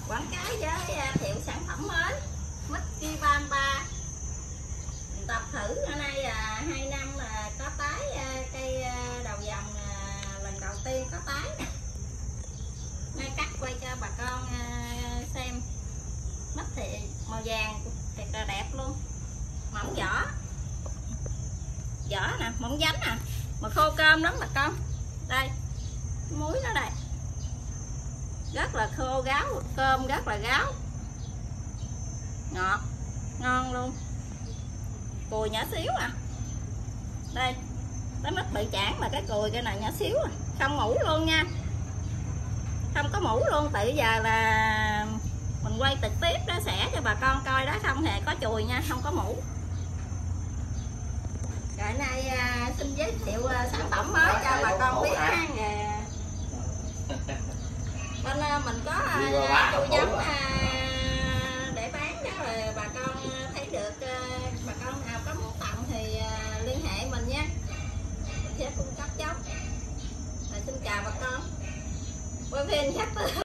quảng cáo với thiệu sản phẩm mới Mickey Bamba. Mình tập thử ở nay 2 năm là có tái cây đầu dòng, lần đầu tiên có tái nè. Nay cắt quay cho bà con xem. Mít thì màu vàng thiệt là đẹp luôn, mỏng vỏ, vỏ nè, mỏng dánh nè, mà khô cơm lắm bà con. Đây muối nó đây, rất là khô ráo, cơm rất là ráo, ngọt ngon luôn, cùi nhỏ xíu à. Đây cái mít bị chản mà cái cùi cái này nhỏ xíu à, không mũ luôn nha, không có mũ luôn. Từ giờ là mình quay trực tiếp đó, sẽ cho bà con coi đó, không hề có chùi nha, không có mũ. Rồi nay xin giới thiệu sản phẩm mới cho bà con biết ha. Bên mình có chùi giống để bán đó, rồi bà con thấy được, bà con nào có muốn tặng thì liên hệ mình nha, mình sẽ cung cấp giống. Rồi xin chào bà con, quay phim chắc